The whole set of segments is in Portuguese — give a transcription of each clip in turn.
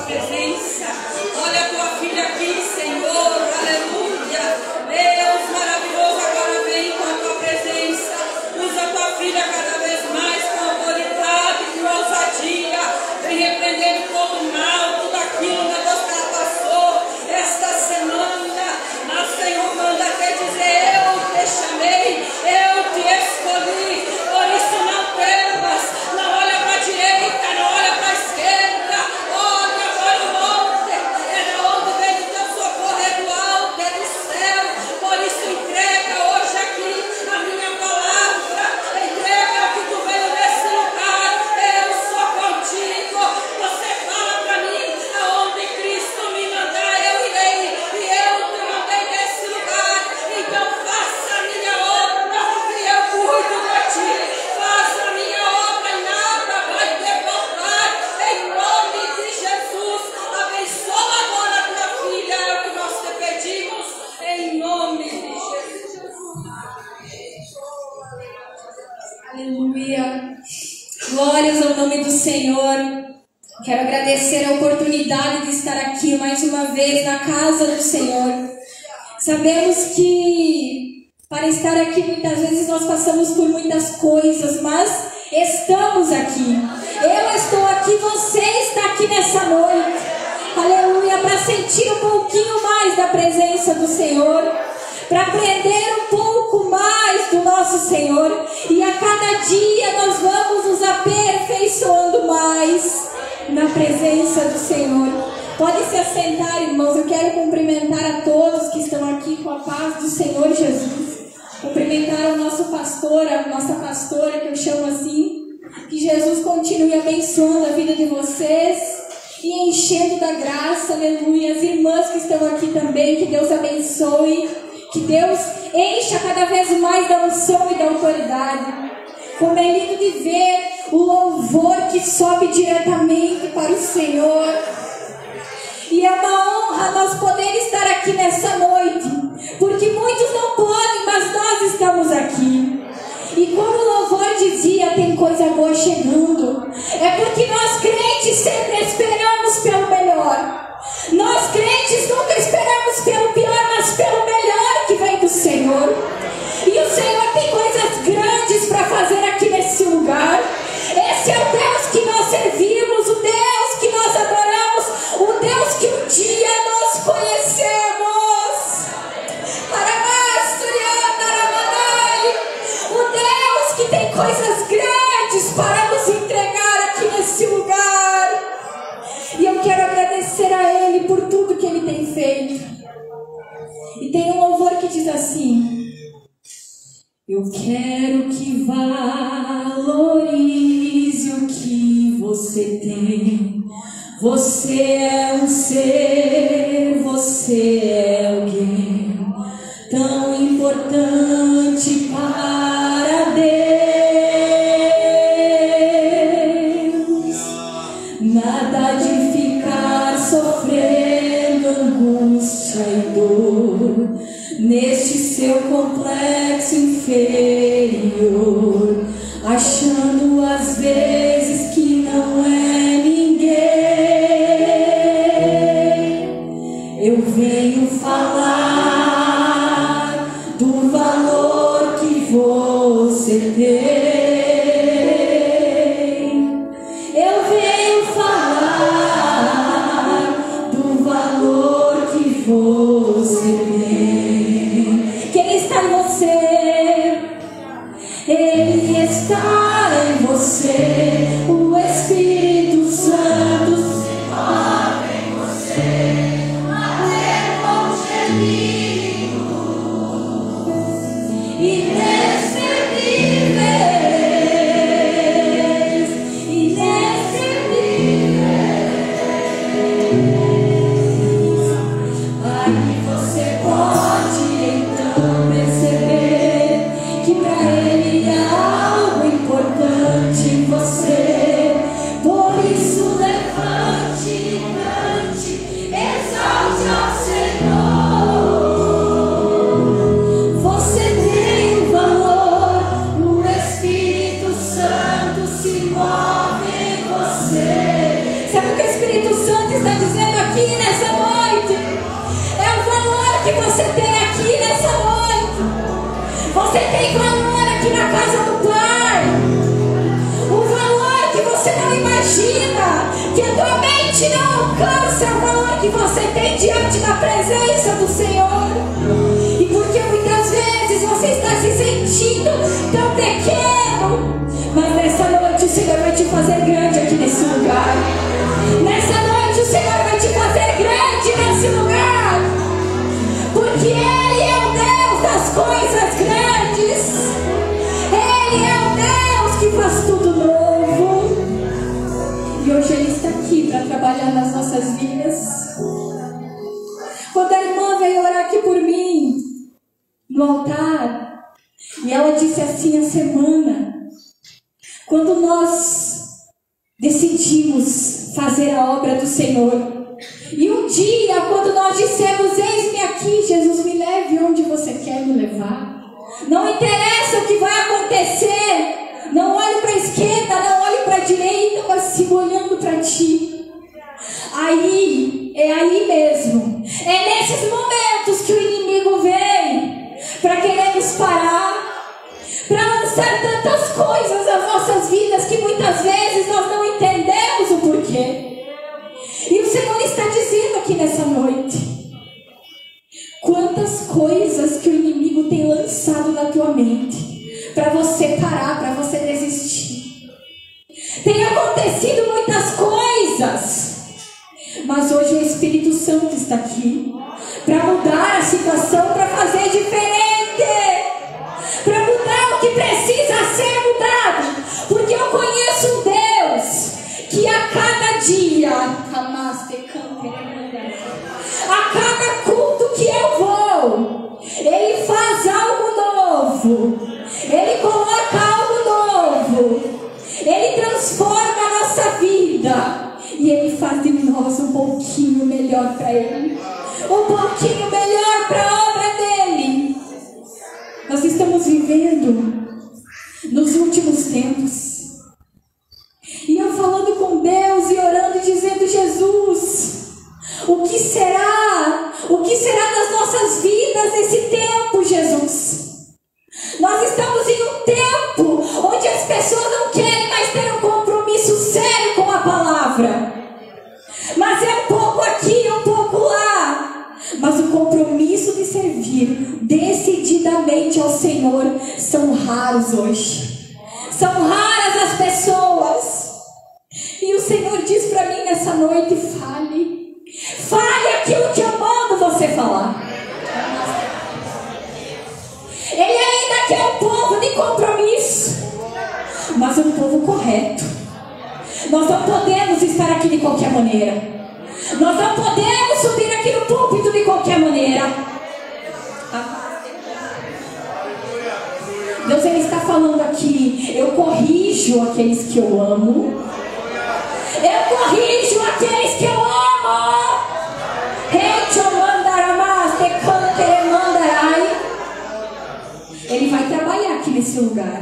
presença. Olha a tua filha aqui, Senhor, aleluia. Deus maravilhoso, agora vem com a tua presença. Usa a tua filha cada vez mais com autoridade, com ousadia. Vem repreendendo todo o mal, tudo aquilo, o negócio que ela passou esta semana. Mas, Senhor, manda até dizer: eu te chamei, eu te escolhi. Por isso não temas, não olha para a direita, não olha para a esquerda. Olha para o monte, é de onde vem o teu socorro, é do alto, é do céu. Por isso entrega hoje aqui a minha palavra, entrega o que tu veio nesse lugar. Eu sou contigo. Você fala para mim: aonde Cristo me mandar eu irei, e eu te mandei nesse lugar. Então faça a minha obra e eu cuido de ti. Faça a minha obra e nada vai te faltar. Em nome de Jesus, abençoa agora a tua filha, é o que nós te pedimos. Em nome de Jesus. Aleluia. Glórias ao nome do Senhor. Quero agradecer a oportunidade de estar aqui mais uma vez na casa do Senhor. Sabemos que para estar aqui muitas vezes nós passamos por muitas coisas, mas estamos aqui. Eu estou aqui, você está aqui nessa noite. Aleluia, para sentir um pouquinho mais da presença do Senhor, para aprender um pouco mais do nosso Senhor, e a cada dia nós vamos nos aperfeiçoando mais na presença do Senhor. Pode se assentar, irmãos. Eu quero cumprimentar a todos que estão aqui com a paz do Senhor Jesus. Cumprimentar o nosso pastor, a nossa pastora, que eu chamo assim. Que Jesus continue abençoando a vida de vocês e enchendo da graça, aleluia. As irmãs que estão aqui também, que Deus abençoe. Que Deus encha cada vez mais da unção e da autoridade. Como é lindo de ver o louvor que sobe diretamente para o Senhor. E é uma honra nós poder estar aqui nessa noite, porque muitos não podem, mas nós estamos aqui. E como o louvor dizia, tem coisa boa chegando. É porque nós crentes sempre esperamos pelo melhor. Nós crentes nunca esperamos pelo pior, mas pelo melhor que vem do Senhor. E o Senhor tem coisas grandes para fazer aqui nesse lugar. Esse é o Deus que nós servimos, o Deus que nós adoramos, o Deus que um dia nós conhecemos. O Deus que tem coisas grandes para nos entregar aqui nesse lugar. E eu quero agradecer a Ele por tudo que Ele tem feito. E tem um louvor que diz assim: eu quero que valorize o que você tem. Você é um ser, você é alguém tão importante para Deus. Nada de ficar sofrendo angústia e dor neste seu complexo inferior, achando às vezes que não é ninguém. Eu venho falar do valor que você tem. Eu venho falar do valor que você tem. Quem está em você? Ele está em você. O Espírito Santo se move em você. Até inexcedíveis, inexcedíveis. Aí você pode então perceber que para Ele é algo importante. mostra o valor que você tem diante da presença do Senhor. E porque muitas vezes você está se sentindo tão pequeno, mas nessa noite o Senhor vai te fazer grande aqui nesse lugar. Nessa noite o Senhor vai te fazer grande nesse lugar, porque Ele é o Deus das coisas grandes. Ele é o Deus que faz tudo novo. E hoje Ele está aqui para trabalhar nas nossas vidas. Quando a irmã veio orar aqui por mim no altar, e ela disse assim: a semana, quando nós decidimos fazer a obra do Senhor, e um dia quando nós dissemos: eis-me aqui, Jesus, me leve onde você quer me levar, não interessa o que vai acontecer, não olhe para a esquerda, não olhe para a direita, mas siga olhando para ti. Aí, é aí mesmo, é nesses momentos que o inimigo vem para querer nos parar, para lançar tantas coisas nas nossas vidas que muitas vezes nós não entendemos o porquê. E o Senhor está dizendo aqui nessa noite: quantas coisas que o inimigo tem lançado na tua mente para você parar, para você desistir. Tem acontecido muitas coisas, mas hoje o Espírito Santo está aqui para mudar a situação, para fazer diferente, para mudar o que precisa ser mudado. Porque eu conheço um Deus que a cada dia, a cada culto que eu vou, Ele faz algo novo, Ele coloca algo novo, Ele transforma a nossa vida, e Ele faz de nós um pouquinho melhor para Ele, um pouquinho melhor para a obra dEle. Nós estamos vivendo nos últimos tempos, e eu falando com Deus e orando e dizendo: Jesus, o que será das nossas vidas nesse tempo, Jesus? Nós estamos em um tempo onde as pessoas não querem mais ter um compromisso sério com a palavra, mas é um pouco aqui, um pouco lá. Mas o compromisso de servir decididamente ao Senhor são raros hoje. São raras as pessoas. E o Senhor diz para mim nessa noite: fale aquilo que eu mando você falar. Ele ainda quer um povo de compromisso, mas um povo correto. Nós não podemos estar aqui de qualquer maneira. Nós não podemos subir aqui no púlpito de qualquer maneira. Deus, Ele está falando aqui: eu corrijo aqueles que eu amo, eu corrijo aqueles que eu amo. Ele vai trabalhar aqui nesse lugar.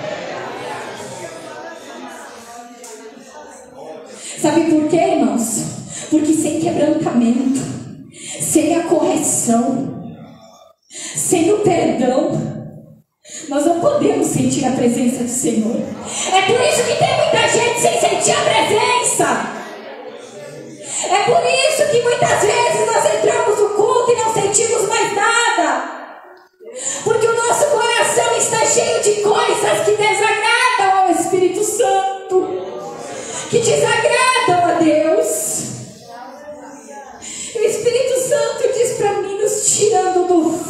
Sabe por quê, irmãos? Porque sem quebrantamento, sem a correção, sem o perdão, nós não podemos sentir a presença do Senhor. É por isso que tem muita gente sem sentir a presença. É por isso que muitas vezes nós entramos no culto e não sentimos mais nada. Porque o nosso coração está cheio de coisas que desagradam ao Espírito Santo, que desagradam a Deus. E o Espírito Santo diz para mim, nos tirando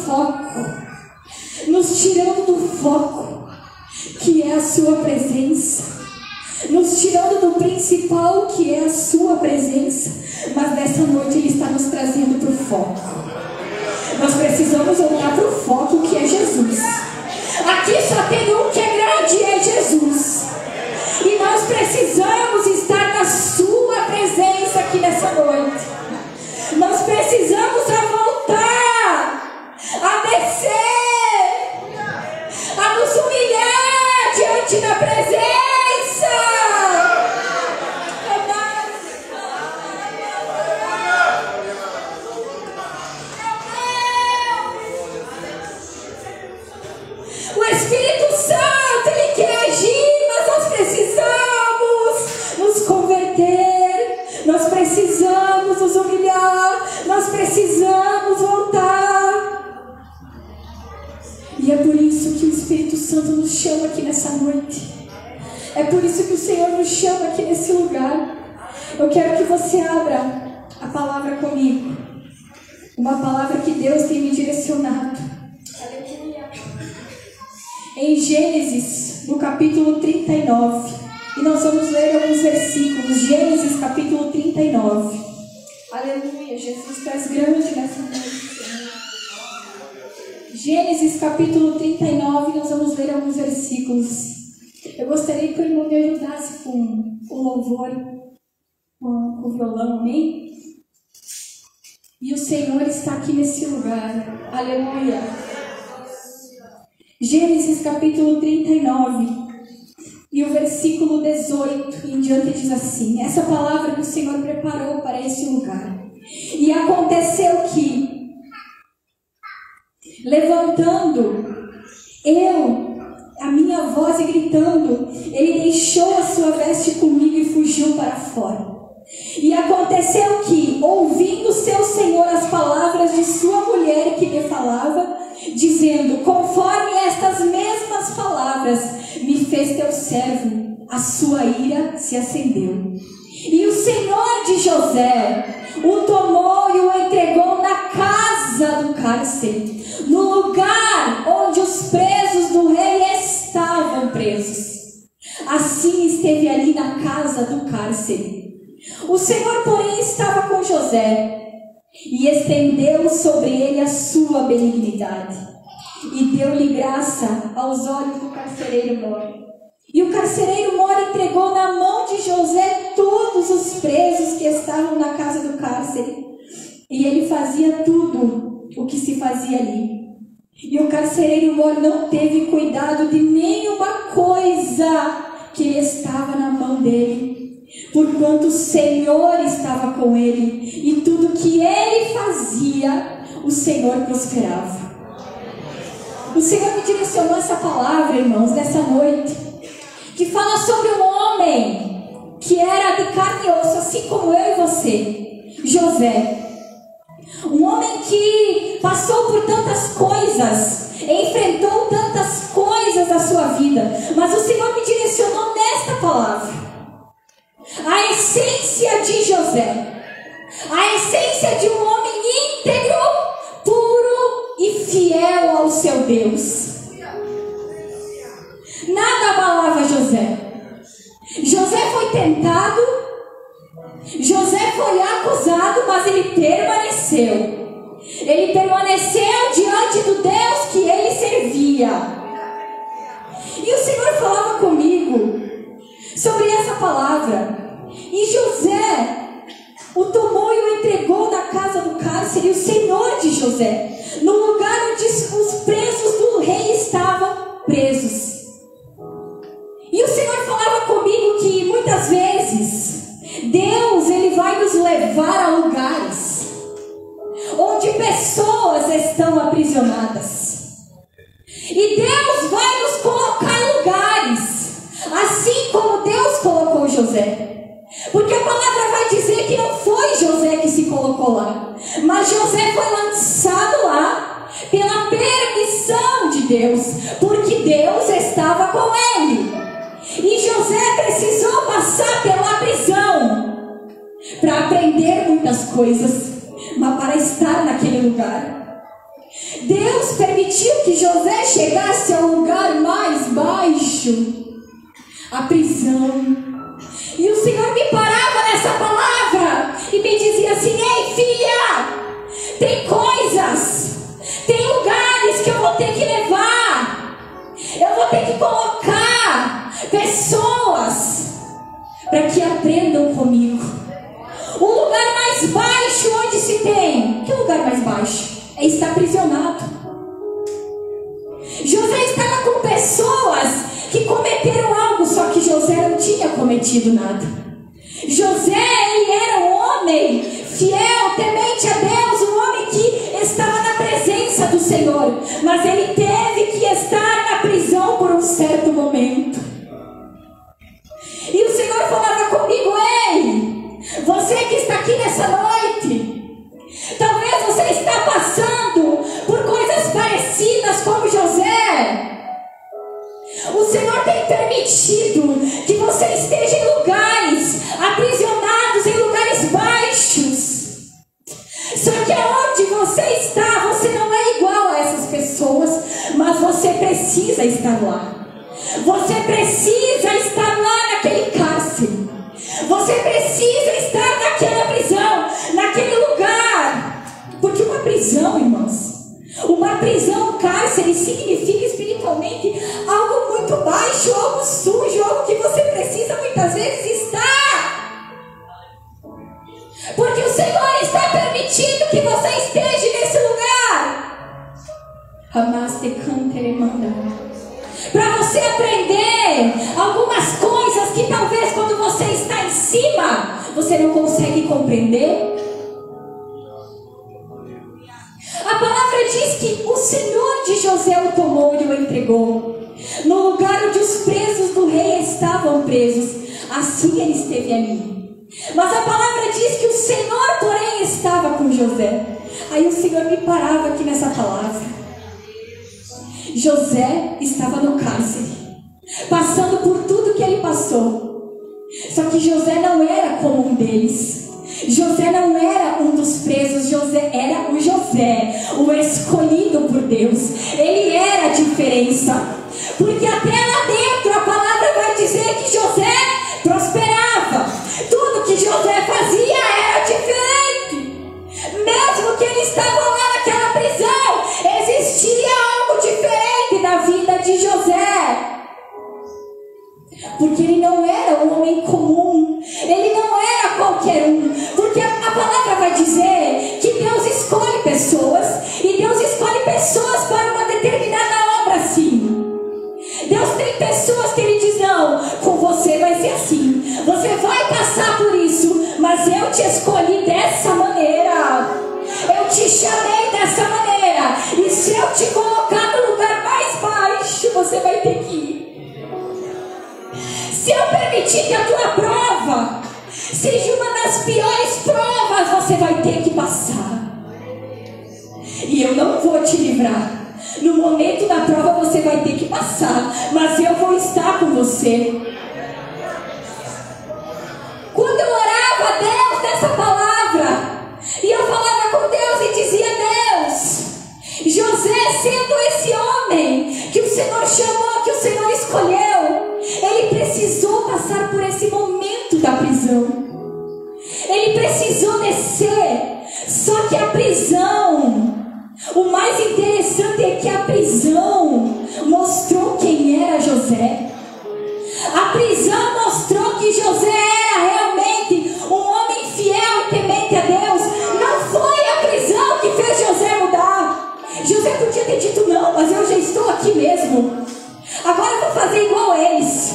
do foco, que é a sua presença, nos tirando do principal, que é a sua presença. Mas nessa noite Ele está nos trazendo para o foco. Nós precisamos voltar para o foco, que é Jesus. Aqui só tem um que é grande, é Jesus. E nós precisamos estar na sua presença aqui nessa noite. Nós precisamos voltar a descer, a nos humilhar diante da presença. E é por isso que o Espírito Santo nos chama aqui nessa noite. É por isso que o Senhor nos chama aqui nesse lugar. Eu quero que você abra a palavra comigo. Uma palavra que Deus tem me direcionado. Aleluia. Em Gênesis, no capítulo 39. E nós vamos ler alguns versículos. Gênesis, capítulo 39. Aleluia. Jesus, tu és grande nessa noite. Gênesis capítulo 39, nós vamos ler alguns versículos. Eu gostaria que o irmão me ajudasse com o louvor, com o violão, amém? E o Senhor está aqui nesse lugar, aleluia. Gênesis capítulo 39, e o versículo 18 em diante diz assim: essa palavra que o Senhor preparou para esse lugar. E aconteceu que, levantando a minha voz e gritando, ele deixou a sua veste comigo e fugiu para fora. E aconteceu que, ouvindo seu senhor as palavras de sua mulher que lhe falava, dizendo: conforme estas mesmas palavras me fez teu servo, a sua ira se acendeu. E o Senhor de José o tomou e o entregou na casa do cárcere, no lugar onde os presos do rei estavam presos. Assim esteve ali na casa do cárcere. O Senhor, porém, estava com José e estendeu sobre ele a sua benignidade e deu-lhe graça aos olhos do carcereiro mor. E o carcereiro mor entregou na mão de José todos os presos que estavam na casa do cárcere, e ele fazia tudo o que se fazia ali. E o carcereiro mor não teve cuidado de nenhuma coisa que estava na mão dele, porquanto o Senhor estava com ele, e tudo que ele fazia, o Senhor prosperava. O Senhor me direcionou essa palavra, irmãos, nessa noite, que fala sobre um homem que era de carne e osso, assim como eu e você, José. Um homem que passou por tantas coisas, enfrentou tantas coisas na sua vida, mas o Senhor me direcionou nesta palavra. A essência de José, a essência de um homem íntegro, puro e fiel ao seu Deus. Nada abalava José. José foi tentado, José foi acusado, mas ele permaneceu. Ele permaneceu diante do Deus que ele servia. E o Senhor falava comigo sobre essa palavra. E José o tomou e o entregou na casa do cárcere, o Senhor de José, no lugar onde os presos do rei estavam presos. E o Senhor falava comigo que muitas vezes Deus, ele vai nos levar a lugares onde pessoas estão aprisionadas. E Deus vai nos colocar em lugares, assim como Deus colocou José. Porque a palavra vai dizer que não foi José que se colocou lá, mas José foi lançado lá pela permissão de Deus, porque Deus estava com ele. E José precisou passar pela prisão para aprender muitas coisas, mas para estar naquele lugar. Deus permitiu que José chegasse ao lugar mais baixo, a prisão. E o Senhor me parava nessa palavra e me dizia assim: ei filha, tem coisas, tem lugares que eu vou ter que levar, eu vou ter que colocar pessoas para que aprendam comigo. O lugar mais baixo onde se tem, que lugar mais baixo? É estar aprisionado. José estava com pessoas que cometeram algo, só que José não tinha cometido nada. José, ele era um homem fiel, temente a Deus, um homem que estava na presença do Senhor, mas ele teve que estar na prisão por um certo momento. E o Senhor falava comigo: ei, você que está aqui nessa noite, talvez você está passando por coisas parecidas como José permitido que você esteja em lugares aprisionados, em lugares baixos. Só que aonde você está, você não é igual a essas pessoas, mas você precisa estar lá. Você precisa estar lá naquele cárcere. Você precisa estar naquela prisão, naquele lugar. Porque uma prisão, irmãos, uma prisão, um cárcere, significa espiritualmente algo muito baixo, algo sujo, algo que você precisa muitas vezes estar. Porque o Senhor está permitindo que você esteja nesse lugar. Amaste cantere manda. Para você aprender algumas coisas que talvez quando você está em cima, você não consegue compreender. A palavra diz que o Senhor de José o tomou e o entregou no lugar onde os presos do rei estavam presos. Assim ele esteve ali. Mas a palavra diz que o Senhor, porém, estava com José. Aí o Senhor me parava aqui nessa palavra. José estava no cárcere, passando por tudo que ele passou. Só que José não era como um deles. José não era um dos presos. José era o José, o escolhido por Deus. Ele era a diferença. Porque até lá dentro a palavra vai dizer que José prosperava. Tudo que José fazia era diferente. Mesmo que ele estava lá naquela prisão, existia algo diferente na vida de José. Porque ele não era um homem comum. Ele não era qualquer um. Porque a palavra vai dizer que Deus escolhe pessoas. E Deus escolhe pessoas para uma determinada obra, sim. Deus tem pessoas que Ele diz: não, com você vai ser assim. Você vai passar por isso, mas eu te escolhi dessa maneira. Eu te chamei dessa maneira. E se eu te colocar no lugar mais baixo, você vai ter que ir. Se eu permitir que a tua prova seja uma das piores provas, você vai ter que passar. E eu não vou te livrar. No momento da prova você vai ter que passar, mas eu vou estar com você. Quando eu orava a Deus nessa palavra, e eu falava com Deus e dizia: Deus, José, sendo esse homem que o Senhor chamou, que o Senhor escolheu, ele precisou passar por esse momento da prisão. Ele precisou descer. Só que a prisão, o mais interessante é que a prisão mostrou quem era José. A prisão mostrou que José era realmente um homem fiel e temente a Deus. Não foi a prisão que fez José mudar. José podia ter dito: não, mas eu já estou aqui mesmo. Agora eu vou fazer igual eles.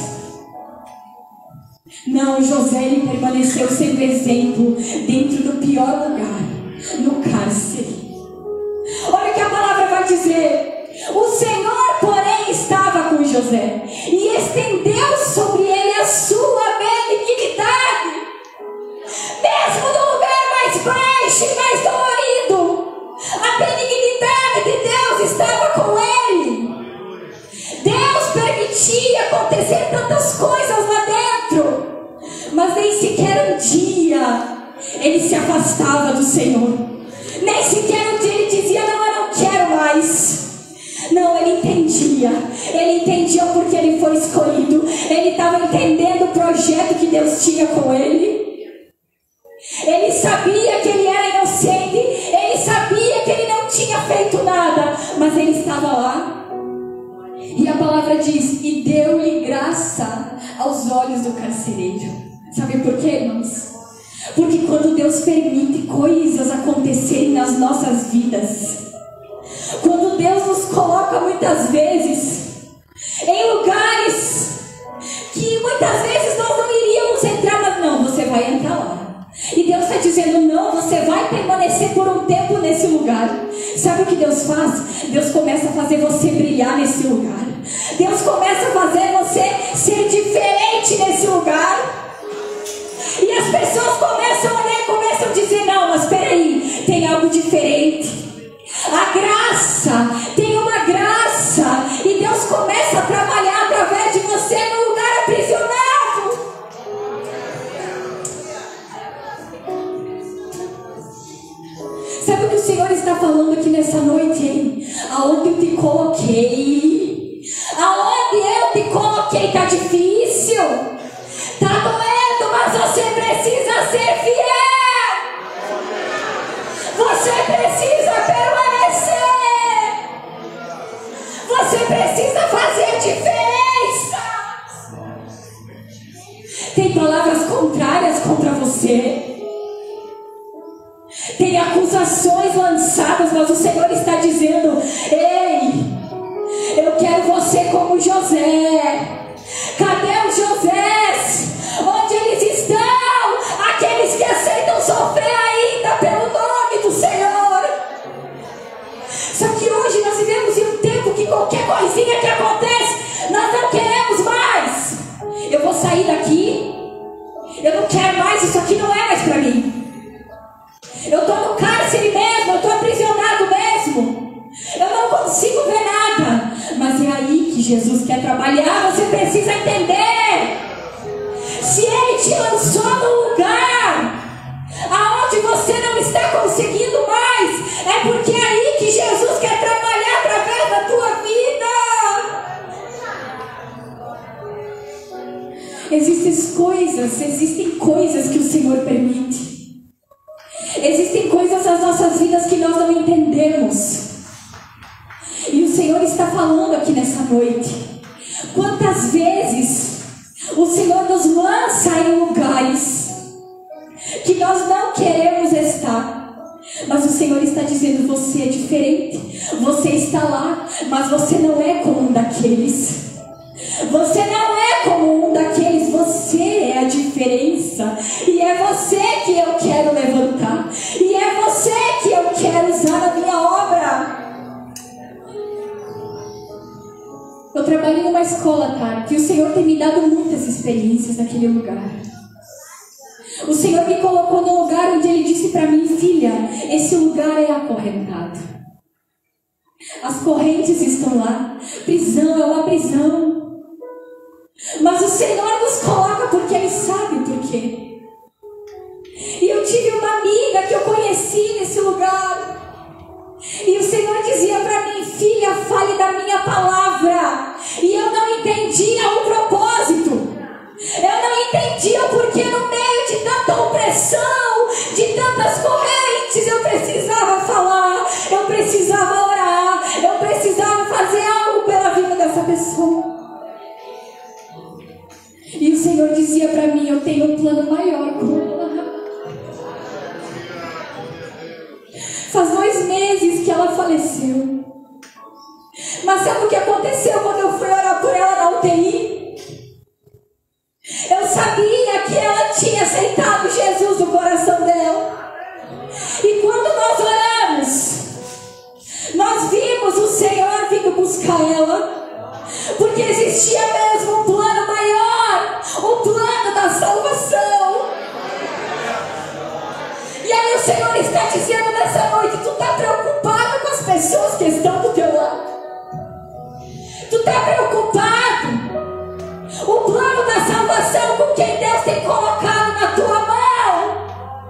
Não, José, ele permaneceu sendo exemplo dentro do pior lugar, no cárcere. Olha o que a palavra vai dizer. O Senhor, porém, estava com José e estendeu sobre ele a sua benignidade. Mesmo no lugar mais baixo e mais dolorido, a benignidade de Deus estava com ele. Deus permitia acontecer tantas coisas lá dentro, mas nem sequer um dia ele se afastava do Senhor. Nem sequer um dia ele dizia: não, eu não quero mais. Não, ele entendia porque ele foi escolhido. Ele estava entendendo o projeto que Deus tinha com ele. Ele sabia que ele era inocente. Ele sabia que ele não tinha feito nada, mas ele estava lá. E a palavra diz: e deu-lhe graça aos olhos do carcereiro. Sabe por quê, irmãos? Porque quando Deus permite coisas acontecerem nas nossas vidas, quando Deus nos coloca muitas vezes em lugares que muitas vezes nós não iríamos entrar, mas não, você vai entrar lá. E Deus está dizendo: não, você vai permanecer por um tempo nesse lugar. Sabe o que Deus faz? Deus começa a fazer você brilhar nesse lugar. Deus começa a fazer você ser diferente nesse lugar. E as pessoas começam a olhar e começam a dizer: não, mas peraí, tem algo diferente. A graça, tem uma graça. E Deus começa a trabalhar através de você no lugar coloquei. Aonde eu te coloquei tá difícil. Tá doendo, mas você precisa ser fiel. Você precisa permanecer. Você precisa fazer diferença. Tem palavras contrárias contra você. Tem acusações lançadas, mas o Senhor está dizendo: ei, eu quero você como José. Cadê os Josés? Onde eles estão? Aqueles que aceitam sofrer ainda pelo nome do Senhor. Só que hoje nós vivemos em um tempo que qualquer coisinha que acontece, nós não queremos mais. Eu vou sair daqui. Eu não quero mais, isso aqui não é mais para mim. Eu estou no cárcere mesmo, eu estou aprisionado mesmo. Eu não consigo ver nada. Mas é aí que Jesus quer trabalhar. Você precisa entender. Se Ele te lançou num lugar aonde você não está conseguindo mais, é porque é aí que Jesus quer trabalhar através da tua vida. Existem coisas que o Senhor permite. Existem coisas nas nossas vidas que nós não entendemos. E o Senhor está falando aqui nessa noite. Quantas vezes o Senhor nos lança em lugares que nós não queremos estar, mas o Senhor está dizendo: você é diferente. Você está lá, mas você não é como um daqueles. Você não é como um daqueles. Você é a diferença. E é você que eu quero levantar. E é você que eu quero usar na minha obra. Eu trabalhei numa escola, tá? Que o Senhor tem me dado muitas experiências naquele lugar. O Senhor me colocou num lugar onde Ele disse para mim: filha, esse lugar é acorrentado. As correntes estão lá. Prisão é uma prisão. Mas o Senhor nos coloca porque Ele sabe por quê. E eu tive uma amiga que eu conheci nesse lugar. E o Senhor dizia para mim: filha, fale da minha palavra. E eu não entendia o propósito. Eu não entendia o porquê no meio de tanta opressão, de tantas correntes, eu precisava falar, eu precisava orar, eu precisava fazer algo pela vida dessa pessoa. E o Senhor dizia para mim: eu tenho um plano maior com ela. Faz 2 meses que ela faleceu. Mas sabe o que aconteceu quando eu fui orar por ela na UTI? Eu sabia que ela tinha aceitado Jesus no coração dela. E quando nós oramos, nós vimos o Senhor vindo buscar ela. Porque existia mesmo um plano maior, o plano da salvação. E aí o Senhor está dizendo nessa noite: tu está preocupado com as pessoas que estão do teu lado? Tu está preocupado? O plano da salvação com quem Deus tem colocado na tua mão?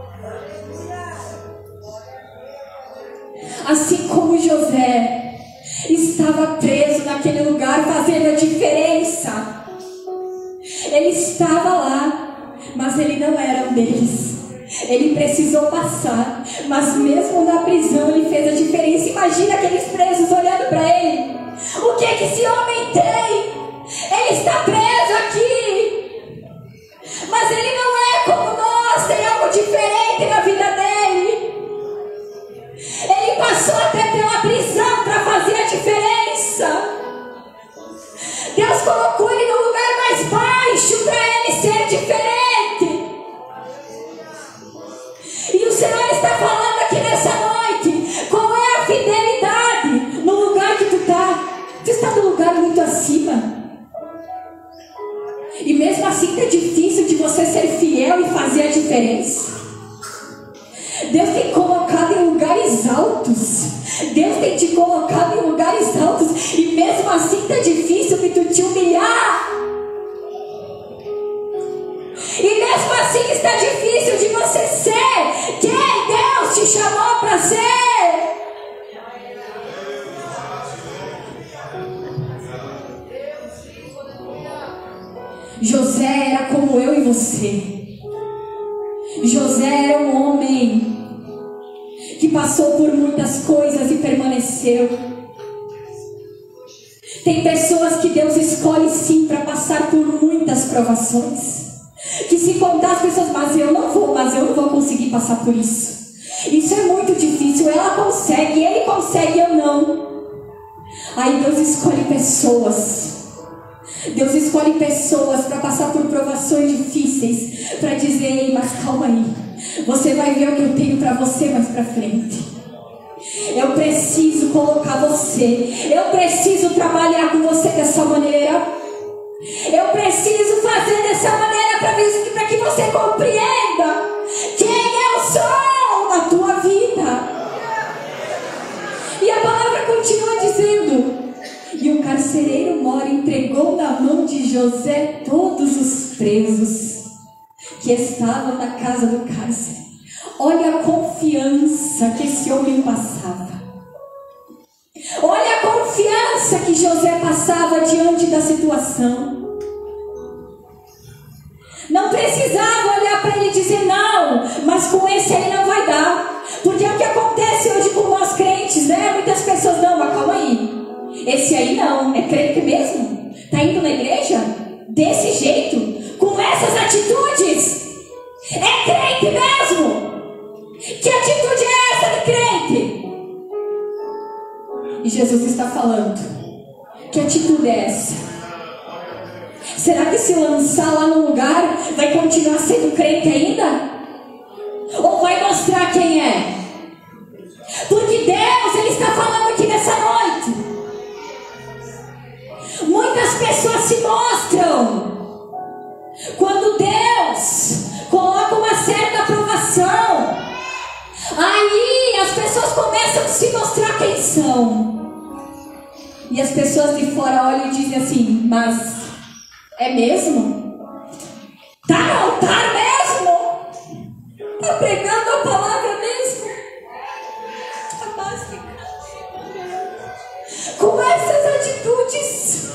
Assim como José estava preso naquele lugar fazendo a diferença. Ele estava lá, mas ele não era um deles. Ele precisou passar, mas mesmo na prisão ele fez a diferença. Imagina aqueles presos olhando para ele: o que esse homem tem? Ele está preso aqui, mas ele não é como nós, tem algo diferente na vida dele. Ele passou até pela prisão para fazer a diferença. Deus colocou ele no lugar mais baixo para ele ser diferente. E o Senhor está falando aqui nessa noite: qual é a fidelidade no lugar que tu está? Tu está num lugar muito acima. E mesmo assim está difícil de você ser fiel e fazer a diferença. Deus tem colocado em lugares altos. Deus tem te colocado em lugares altos. E mesmo assim está difícil de tu te humilhar. E mesmo assim está difícil de você ser quem Deus te chamou para ser. José era como eu e você. José era um homem que passou por muitas coisas e permaneceu. Tem pessoas que Deus escolhe sim para passar por muitas provações. Que se contar as pessoas, mas eu não vou conseguir passar por isso. Isso é muito difícil, ela consegue, ele consegue, eu não. Aí Deus escolhe pessoas. Deus escolhe pessoas para passar por provações difíceis, para dizer: ei, mas calma aí, você vai ver o que eu tenho para você mais para frente. Eu preciso colocar você, eu preciso trabalhar com você dessa maneira, eu preciso fazer dessa maneira para que você compreenda quem eu sou na tua vida. E a palavra continua dizendo: e o carcereiro mor entregou na mão de José todos os presos que estavam na casa do cárcere. Olha a confiança que esse homem passava. Olha a confiança que José passava diante da situação. Não precisava olhar para ele e dizer: não, mas com esse aí não vai dar. Porque é o que acontece hoje com nós crentes, né? Muitas pessoas: não, mas calma aí, esse aí não, é crente mesmo? Tá indo na igreja? Desse jeito? Com essas atitudes? É crente mesmo? Que atitude é essa de crente? E Jesus está falando: que atitude é essa? Será que se lançar lá no lugar vai continuar sendo crente ainda? Ou vai mostrar quem é? Porque Deus, Ele está falando aqui nessa noite. Muitas pessoas se mostram quando Deus coloca uma certa aprovação. Aí as pessoas começam a se mostrar quem são. E as pessoas de fora olham e dizem assim: mas é mesmo? Tá no altar mesmo? Tá pregando a palavra mesmo? Com essas atitudes.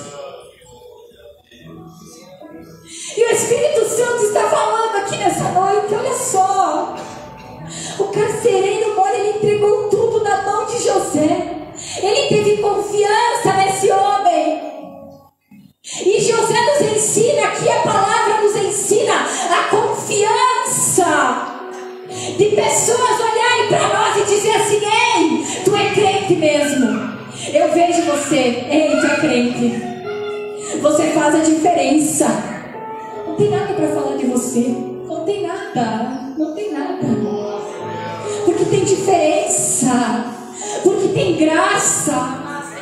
E o Espírito Santo está falando aqui nessa noite: olha só, o carcereiro mor, ele entregou tudo na mão de José. Ele teve confiança nesse homem. E José nos ensina aqui, a palavra nos ensina a confiança de pessoas olharem para nós e dizer assim: ei, tu é crente mesmo. Eu vejo você, ei, tu é crente. Você faz a diferença. Não tem nada para falar de você. Não tem nada. Não tem nada. Porque tem diferença. Porque tem graça.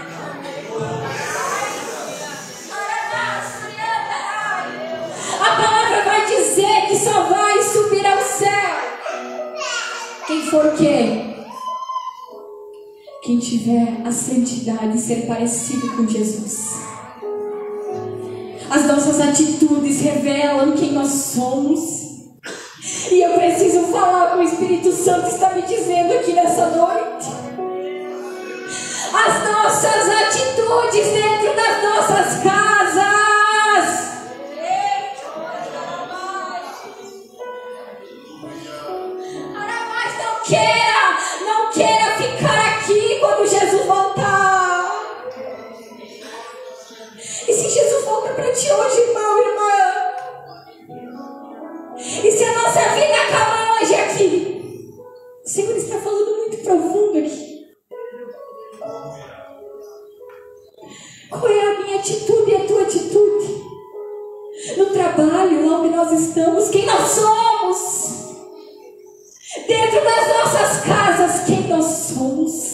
A palavra vai dizer que só vai subir ao céu quem for o quê? Quem tiver a santidade de ser parecido com Jesus. As nossas atitudes revelam quem nós somos. E eu preciso falar o que o Espírito Santo está me dizendo aqui nessa noite. As nossas atitudes dentro das nossas casas. Não queira ficar aqui quando Jesus voltar. E se Jesus volta para ti hoje, irmão, irmã? E se a nossa vida acabar hoje aqui? O Senhor está falando muito profundo aqui. Qual é a minha atitude e a tua atitude? No trabalho, lá onde nós estamos, quem nós somos? Dentro das nossas casas, quem nós somos?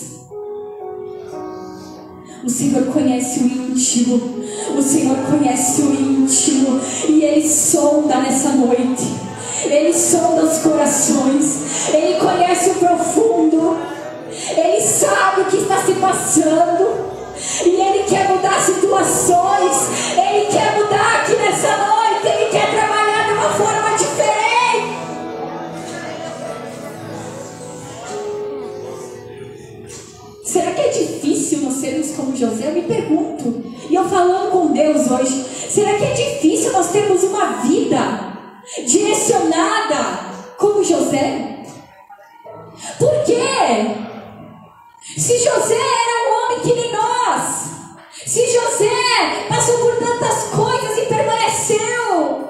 O Senhor conhece o íntimo. O Senhor conhece o íntimo. E Ele sonda nessa noite. Ele sonda os corações. Ele conhece o profundo. Ele sabe o que está se passando. E Ele quer mudar situações. Ele quer mudar aqui nessa noite. Ele quer trabalhar de uma forma diferente. Será que é difícil nós sermos como José? Eu me pergunto. E eu falando com Deus hoje, será que é difícil nós termos vida direcionada como José? Por quê? Se José era um homem que nem nós, se José passou por tantas coisas e permaneceu,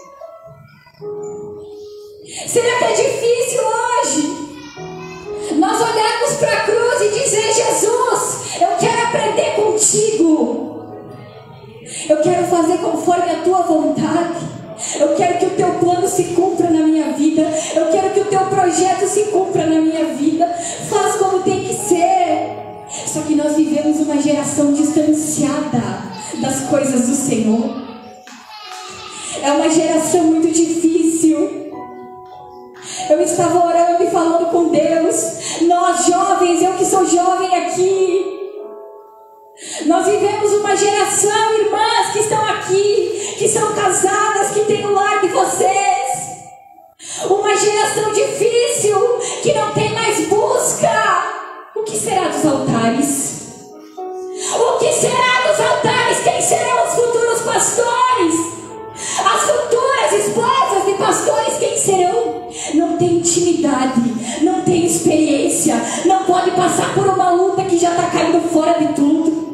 será que é difícil hoje nós olharmos para a cruz e dizer: Jesus, eu quero aprender contigo, eu quero fazer conforme a tua vontade, eu quero que o teu plano se cumpra na minha vida, eu quero que o teu projeto se cumpra na minha vida, faz como tem que ser. Só que nós vivemos uma geração distanciada das coisas do Senhor. É uma geração muito difícil. Eu estava orando e falando com Deus. Nós jovens, eu que sou jovem aqui, nós vivemos uma geração, irmãs que estão aqui, que são casadas, que têm o lar de vocês. Uma geração difícil, que não tem mais busca. O que será dos altares? O que será dos altares? Quem serão os futuros pastores? As futuras esposas de pastores, quem serão? Não tem intimidade, não tem experiência, não pode passar por uma luta que já está caindo fora de tudo.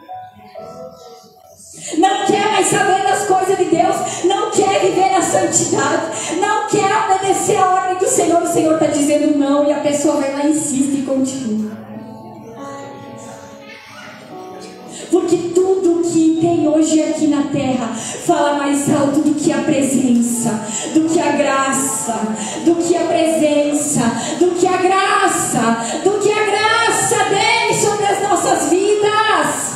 Não quer mais saber das coisas de Deus, não quer viver na santidade, não quer obedecer a ordem do Senhor. O Senhor está dizendo não e a pessoa vai lá, insiste e continua. Porque tudo que tem hoje aqui na terra fala mais alto do que a presença, do que a graça, do que a presença, do que a graça, do que a graça dele sobre as nossas vidas.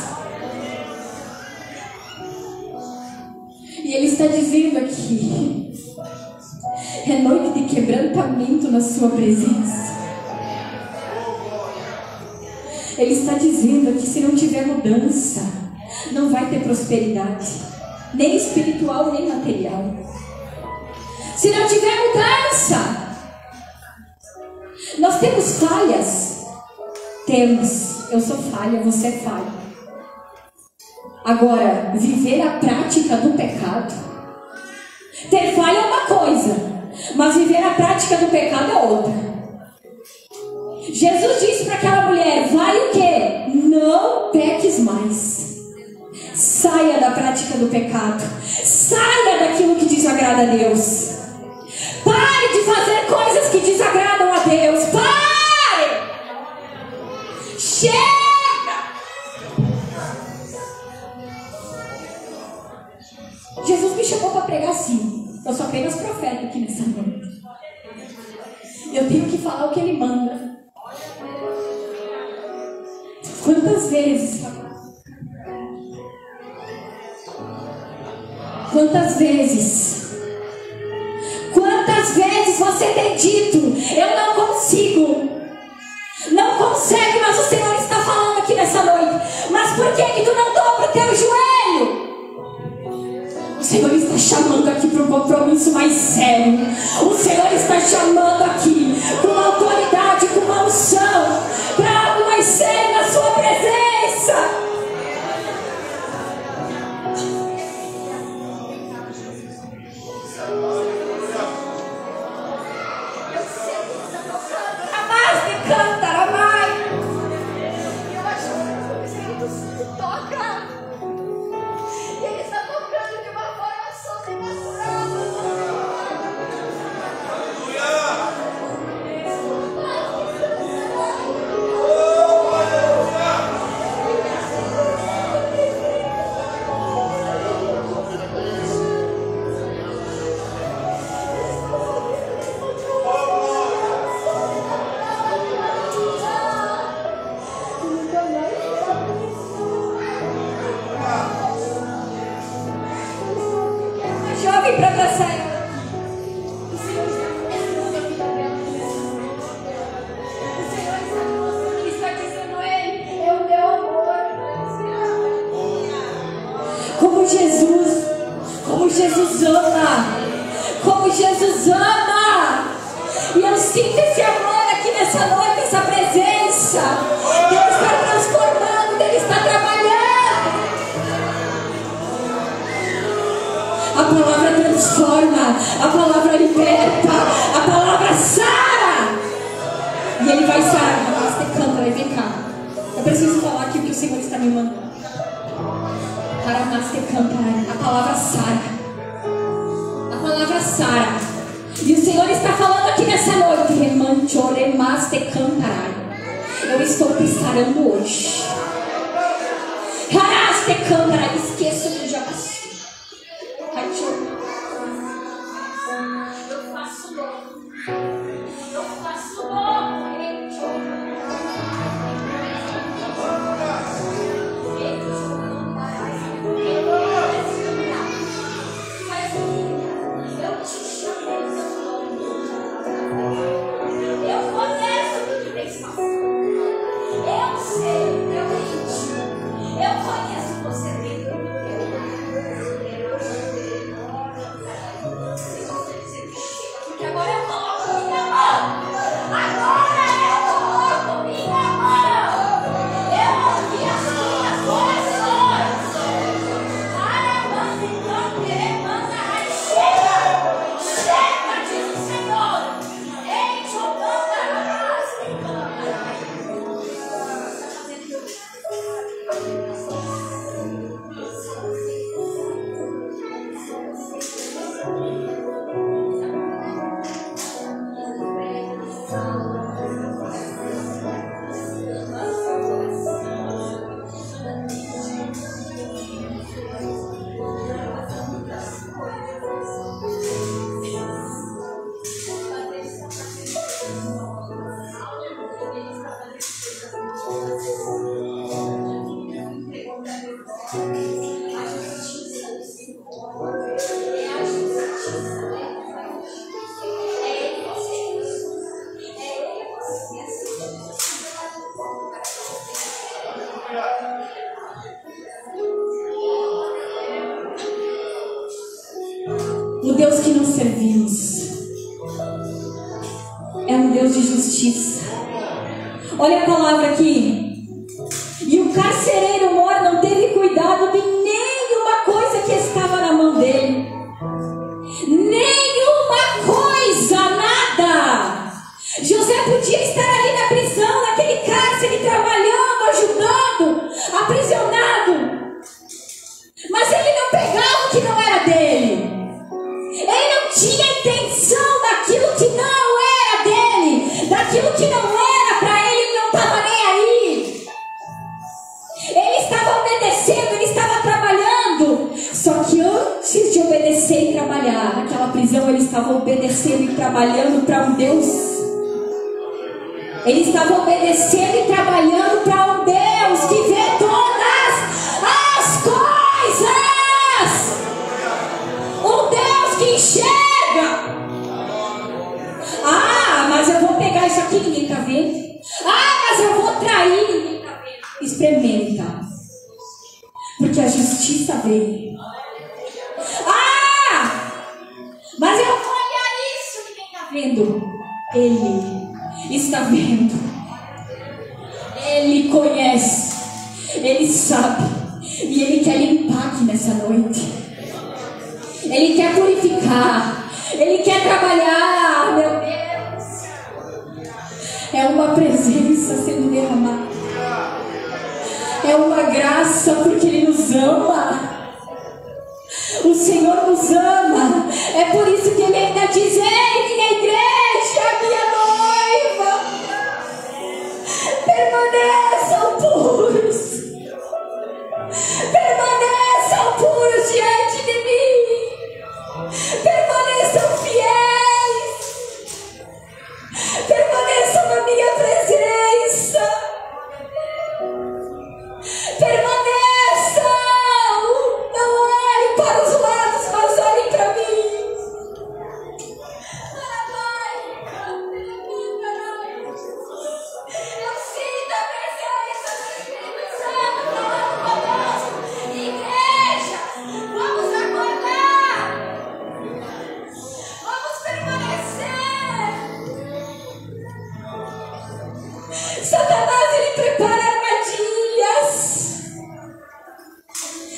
E ele está dizendo aqui: é noite de quebrantamento na sua presença. Ele está dizendo aqui: se não tiver mudança, não vai ter prosperidade, nem espiritual, nem material. Se não tiver mudança, nós temos falhas. Temos. Eu sou falha, você é falha. Agora, viver a prática do pecado. Ter falha é uma coisa, mas viver a prática do pecado é outra. Jesus disse para aquela mulher: vai o quê? Não peques mais. Saia da prática do pecado. Saia daquilo que desagrada a Deus. Pare de fazer coisas que desagradam a Deus. Pare! Chega! Jesus me chamou para pregar assim. Eu sou apenas profeta aqui nessa noite. Eu tenho que falar o que Ele manda. Quantas vezes? Quantas vezes? Quantas vezes você tem dito: eu não consigo? Não consegue, mas o Senhor está falando aqui nessa noite. Mas por que tu não dobra o teu joelho? O Senhor está chamando aqui para um compromisso mais sério. O Senhor está chamando aqui com uma autoridade, com uma unção, para algo mais sério na sua presença. Amás de cantar, amai. Eu acho que o Espírito Santo toca. Ele está tocando de uma forma sobrenatural. Jovem para abraçar ela. O Senhor está mostrando a vida dela. O Senhor está mostrando, Ele está dizendo a Ele: é o meu amor. Como Jesus ama. Como Jesus ama. E eu sinto esse amor aqui nessa noite, essa presença. Deus está transformando, Ele está trabalhando. A palavra transforma, a palavra liberta, a palavra sara. E ele vai sarar. Vai vem cá. Eu preciso falar aqui o que o Senhor está me mandando. A palavra sara. A palavra sara. E o Senhor está falando aqui nessa noite. Eu estou te sarando hoje. Esqueça do já passou. Eu faço novo. Eu faço novo. O Deus que nós servimos é um Deus de justiça. Olha a palavra aqui. E o carcereiro mor não teve cuidado de nenhuma coisa que estava na mão dele. Nenhuma coisa, nada. José podia estar ali na prisão, naquele cárcere, trabalhando, ajudando, aprisionado. Mas ele não pegava o que não era dele. Ele não tinha intenção daquilo que não era dele, daquilo que não era para ele, ele não estava nem aí. Ele estava obedecendo, ele estava trabalhando. Só que antes de obedecer e trabalhar, naquela prisão ele estava obedecendo e trabalhando para um Deus. Ele estava obedecendo e trabalhando para um Deus que vê todas as coisas. Um Deus que enxerga. Ah, mas eu vou pegar isso aqui, ninguém está vendo. Ah, mas eu vou trair, ninguém está vendo. Experimenta, porque a justiça veio. Ah, mas eu vou olhar isso, ninguém está vendo. Ele está vendo. Ele conhece. Ele sabe. E Ele quer limpar aqui nessa noite. Ele quer purificar. Ele quer trabalhar. Meu Deus. É uma presença sendo derramada. É uma graça porque Ele nos ama. O Senhor nos ama. É por isso que Ele ainda diz: ei, minha igreja, minha noiva, permaneçam puros. Permaneçam puros diante de mim. Permaneçam fiéis. Permaneçam na minha presença. Permaneçam. Não olhem para os lados, mas olhem para mim.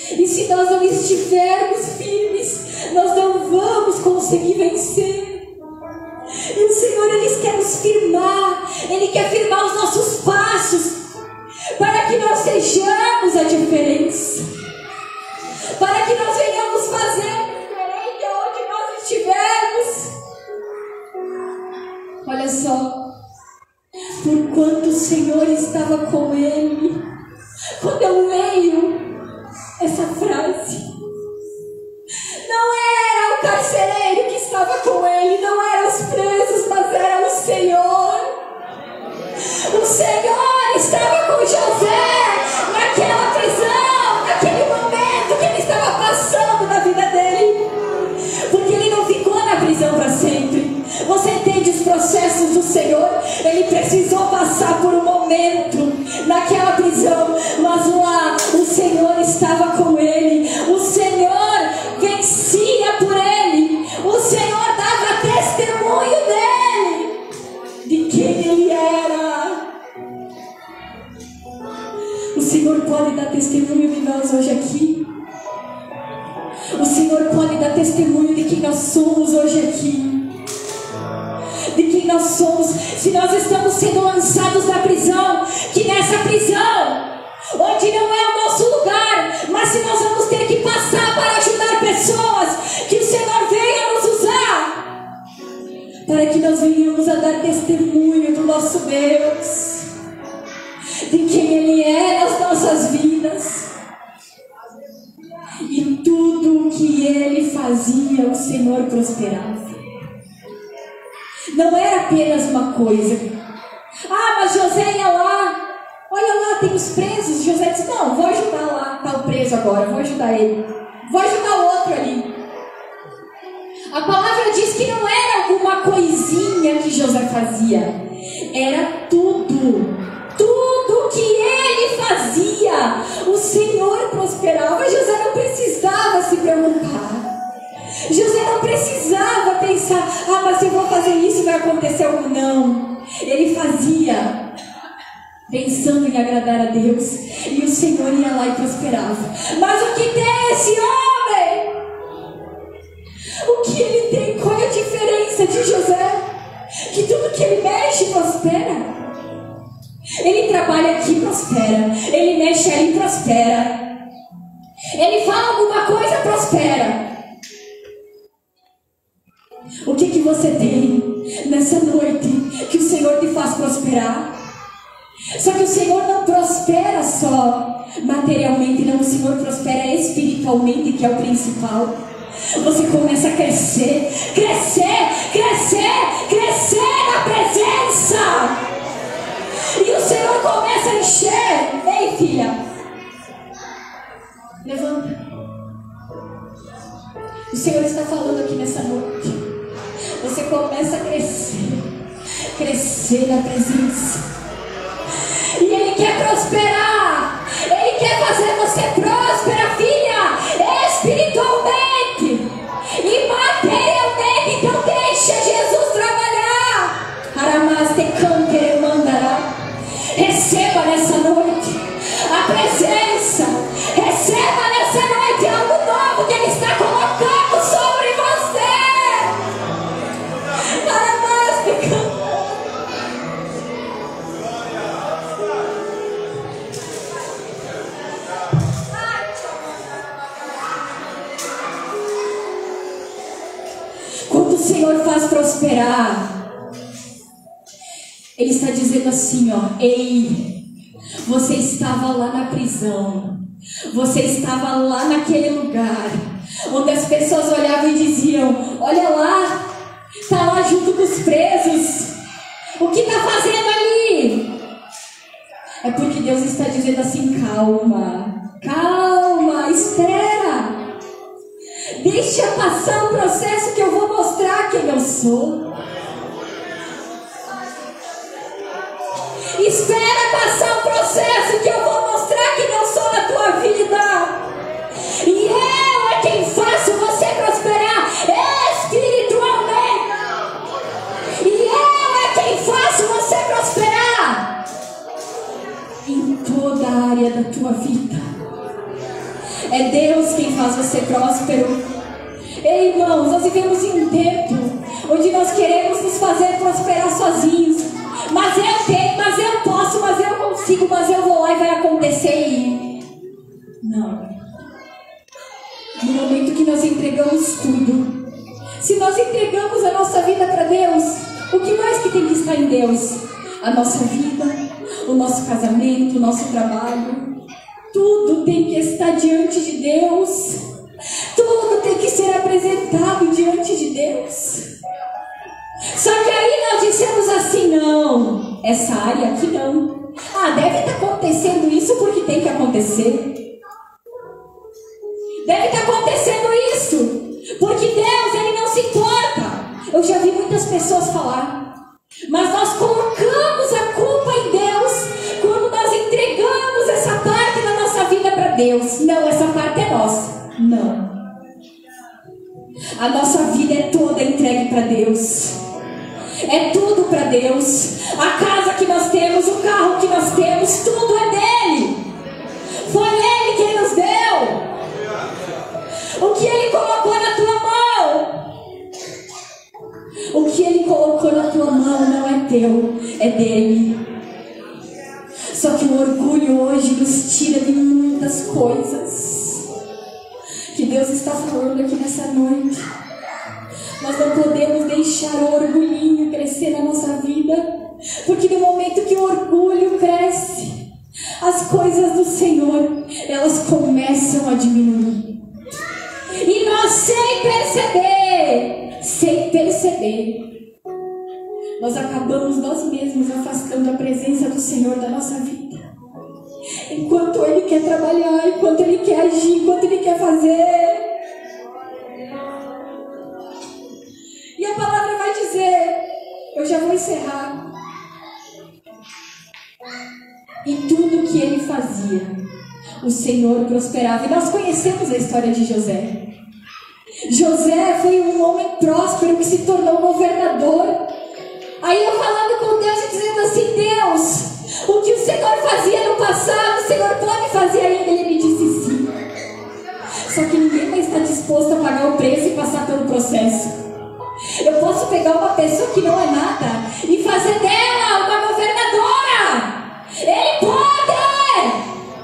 E se nós não estivermos firmes, nós não vamos conseguir vencer. E o Senhor, Ele quer nos firmar. Ele quer firmar os nossos passos, para que nós sejamos a diferença, para que nós venhamos fazer diferente aonde nós estivermos. Olha só, porquanto o Senhor estava com ele. Quando eu leio essa frase, não era o carcereiro que estava com ele, não eram os presos, mas era o Senhor. O Senhor estava com José naquela prisão, naquele momento que ele estava passando na vida dele, porque ele não ficou na prisão para sempre. Você entende os processos do Senhor? Ele precisou passar por um momento naquela prisão, mas lá o Senhor estava com ele. O Senhor vencia por ele. O Senhor dava testemunho dele, de quem ele era. O Senhor pode dar testemunho de nós hoje aqui. O Senhor pode dar testemunho de quem nós somos hoje aqui, de quem nós somos. Se nós estamos sendo lançados na prisão, que nessa prisão, onde não é o nosso lugar, mas se nós vamos ter que passar para ajudar pessoas, que o Senhor venha nos usar, para que nós venhamos a dar testemunho do nosso Deus, de quem Ele é nas nossas vidas. E tudo o que Ele fazia, o Senhor prosperava. Não era apenas uma coisa. Ah, mas José ia lá. Olha lá, tem os presos. José disse, não, vou ajudar lá. Está o preso agora, vou ajudar ele. Vou ajudar o outro ali. A palavra diz que não era alguma coisinha que José fazia. Era tudo. Tudo que ele fazia, o Senhor prosperava. José não precisava se preocupar. José não precisava pensar, ah, mas se eu vou fazer isso vai acontecer algo. Não. Ele fazia pensando em agradar a Deus, e o Senhor ia lá e prosperava. Mas o que tem esse homem? O que ele tem? Qual é a diferença de José? Que tudo que ele mexe prospera. Ele trabalha aqui, prospera. Ele mexe ali, prospera. Ele fala alguma coisa, prospera. O que você tem nessa noite que o Senhor te faz prosperar? Só que o Senhor não prospera só materialmente, não. O Senhor prospera espiritualmente, que é o principal. Você começa a crescer, crescer, crescer, crescer na presença. E o Senhor começa a encher. Ei, filha, levanta. O Senhor está falando aqui nessa noite. Você começa a crescer, crescer na presença. E Ele quer prosperar. Ele quer fazer você próspera, filha, espiritualmente e materialmente. Então deixa Jesus trabalhar. Aramaste cantere mandará. Receba nessa noite a presença. Receba nessa noite algo novo que Ele está colocando sobre você. Aramaste cantere. Quando o Senhor faz prosperar, Ele está dizendo assim, ó, ei, você estava lá na prisão, você estava lá naquele lugar, onde as pessoas olhavam e diziam, olha lá, está lá junto com os presos, o que está fazendo ali? É porque Deus está dizendo assim, calma, calma, espera. Deixa passar o processo que eu vou mostrar quem eu sou. Espera passar o processo que eu vou mostrar quem eu sou na tua vida. E eu é quem faço você prosperar espiritualmente. E eu é quem faço você prosperar em toda a área da tua vida. É Deus quem faz você próspero. Ei, irmãos, nós vivemos em um tempo onde nós queremos nos fazer prosperar sozinhos. Mas eu tenho, mas eu posso, mas eu consigo, mas eu vou lá e vai acontecer. Não. No momento que nós entregamos tudo, se nós entregamos a nossa vida para Deus, o que mais que tem que estar em Deus? A nossa vida, o nosso casamento, o nosso trabalho. Tudo tem que estar diante de Deus. Tudo tem que ser apresentado diante de Deus. Só que aí nós dissemos assim: não, essa área aqui não. Deve estar acontecendo isso porque tem que acontecer. Deve estar acontecendo isso porque Deus, Ele não se importa. Eu já vi muitas pessoas falar, mas nós colocamos a culpa em Deus quando nós entregamos essa parte da nossa vida para Deus. Não, essa parte é nossa. Não. A nossa vida é toda entregue para Deus. É tudo para Deus. A casa que nós temos, o carro que nós temos, tudo é dele. Foi Ele quem nos deu. O que Ele colocou na tua mão, o que Ele colocou na tua mão não é teu, é dele. Só que o orgulho hoje nos tira de muitas coisas que Deus está falando aqui nessa noite. Nós não podemos deixar o orgulhinho crescer na nossa vida, porque no momento que o orgulho cresce, as coisas do Senhor, elas começam a diminuir. E nós sem perceber, nós acabamos nós mesmos afastando a presença do Senhor da nossa vida. Enquanto Ele quer trabalhar, enquanto Ele quer agir, enquanto Ele quer fazer. E a palavra vai dizer, eu já vou encerrar. E tudo que ele fazia, o Senhor prosperava. E nós conhecemos a história de José. José foi um homem próspero que se tornou governador. Aí eu falando com Deus e dizendo assim: Deus, o que o Senhor fazia no passado, o Senhor pode fazer ainda? Ele me disse sim. Só que ninguém vai estar disposto a pagar o preço e passar pelo processo. Eu posso pegar uma pessoa que não é nada e fazer dela uma governadora. Ele pode!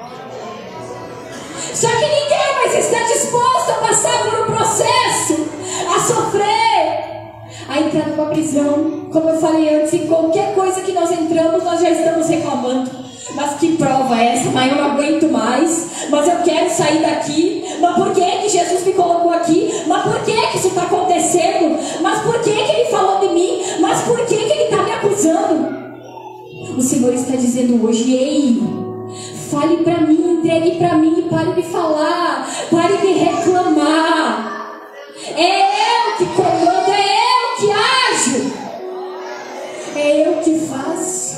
Só que ninguém mais está disposto a passar por um processo, a sofrer, a entrar numa prisão. Como eu falei antes, em qualquer coisa que nós entramos, nós já estamos reclamando. Mas que prova é essa? Mas eu não aguento mais. Mas eu quero sair daqui. Mas por que que Jesus me colocou aqui? Mas por que que isso está acontecendo? Mas por que que Ele falou de mim? Mas por que que Ele está me acusando? O Senhor está dizendo hoje: ei, fale para mim, entregue para mim, pare de falar, pare de reclamar. É eu que comando, é eu que ajo, é eu que faço.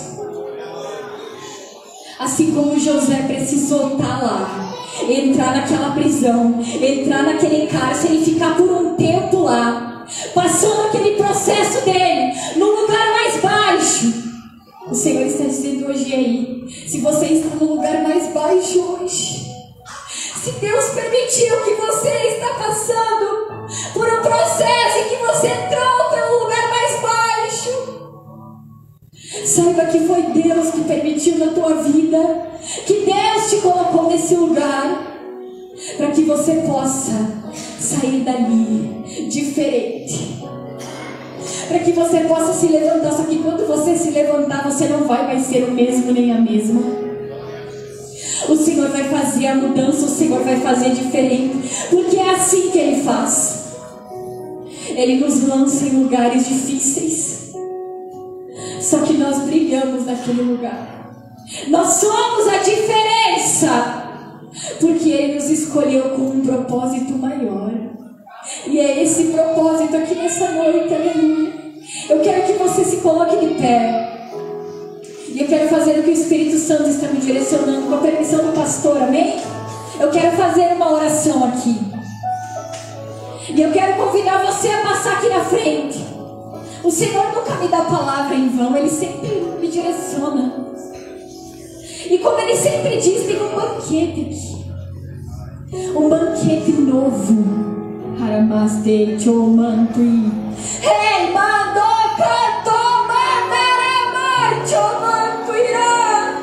Assim como José precisou estar lá, entrar naquela prisão, entrar naquele cárcere e ficar por um tempo lá, passando aquele processo dele, num lugar mais baixo. O Senhor está dizendo hoje aí, se você está no lugar mais baixo hoje, se Deus permitiu que você está passando por um processo em que você entrou pelo lugar mais baixo, saiba que foi Deus que permitiu na tua vida, que Deus te colocou nesse lugar, para que você possa sair dali diferente, para que você possa se levantar. Só que quando você se levantar, você não vai mais ser o mesmo nem a mesma. O Senhor vai fazer a mudança, o Senhor vai fazer diferente, porque é assim que Ele faz. Ele nos lança em lugares difíceis, só que nós brilhamos naquele lugar. Nós somos a diferença, porque Ele nos escolheu com um propósito maior. E é esse propósito aqui nessa noite, aleluia. Eu quero que você se coloque de pé. E eu quero fazer o que o Espírito Santo está me direcionando, com a permissão do pastor, amém? Eu quero fazer uma oração aqui. E eu quero convidar você a passar aqui na frente. O Senhor nunca me dá palavra em vão, Ele sempre me direciona. E como Ele sempre diz, tem um banquete aqui. Um banquete novo. Haramaste chomantui. Hey, mando canto mandaramar chomantuirá.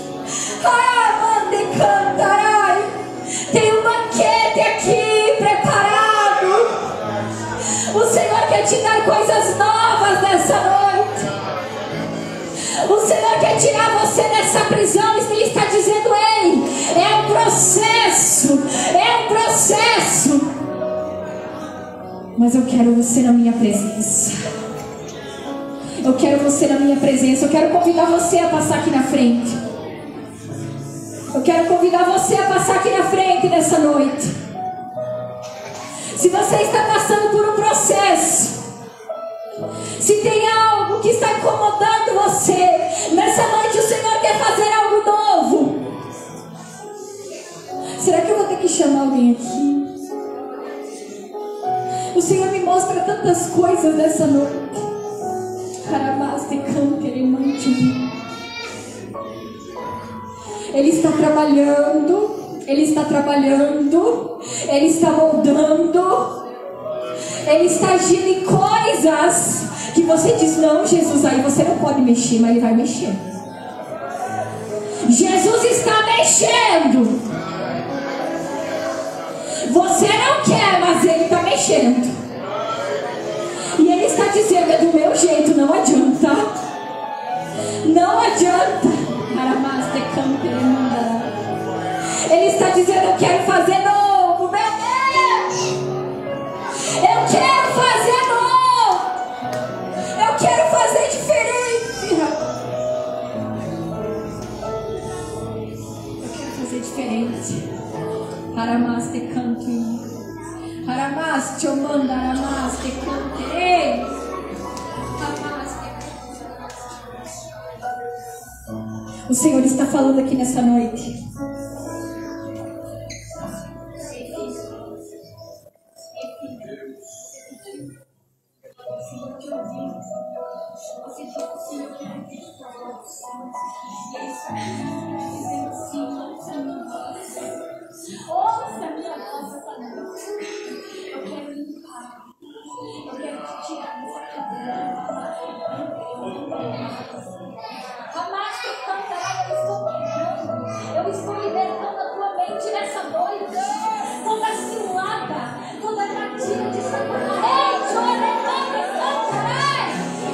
Mande cantarai. Tem um banquete aqui preparado. O Senhor quer te dar coisas novas nessa noite. O Senhor quer tirar você dessa prisão. Ele está dizendo: ei, é um processo. É um processo. Mas eu quero você na minha presença. Eu quero você na minha presença. Eu quero convidar você a passar aqui na frente. Eu quero convidar você a passar aqui na frente nessa noite. Se você está passando por um processo, se tem algo que está incomodando você, nessa noite o Senhor quer fazer algo novo. Será que eu vou ter que chamar alguém aqui? O Senhor me mostra tantas coisas nessa noite. Ele está trabalhando. Ele está trabalhando. Ele está moldando. Ele está agindo em coisas que você diz: não, Jesus, aí você não pode mexer, mas Ele vai mexer. Jesus está mexendo. Você não quer, mas Ele está mexendo. E Ele está dizendo: é do meu jeito, não adianta. Não adianta. Ele está dizendo: eu quero fazer novo, meu Deus. Eu quero fazer novo. Eu quero fazer diferente. Eu quero fazer diferente. Aramaste canto. Aramaste omanda, aramaste cante. O Senhor está falando aqui nessa noite. Ouça minha voz essa noite. Eu quero limpar. Eu quero te tirar dessa cadeira. Amaste e cantará. Eu estou libertando a tua mente nessa noite. Toda cilada, toda armadilha de Satanás. Ei, chorando, cantarás.